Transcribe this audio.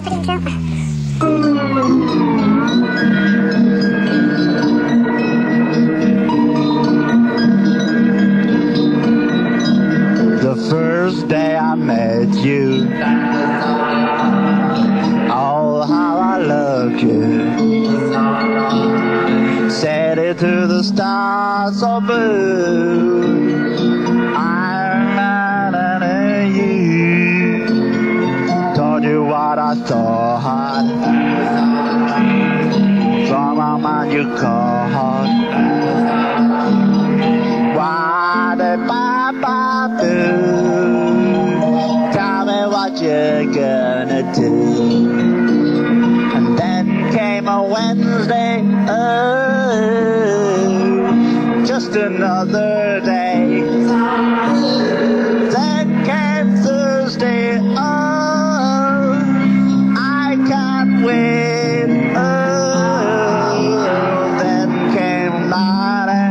The first day I met you, oh how I loved you. Said it to the stars so blue, I'm not under you. Told you what I thought, from my mind you called. Why did Papa do? Tell me what you're gonna do. And then came a Wednesday, oh, just another day. Then came Thursday, oh, I can't wait, oh. Then came Friday.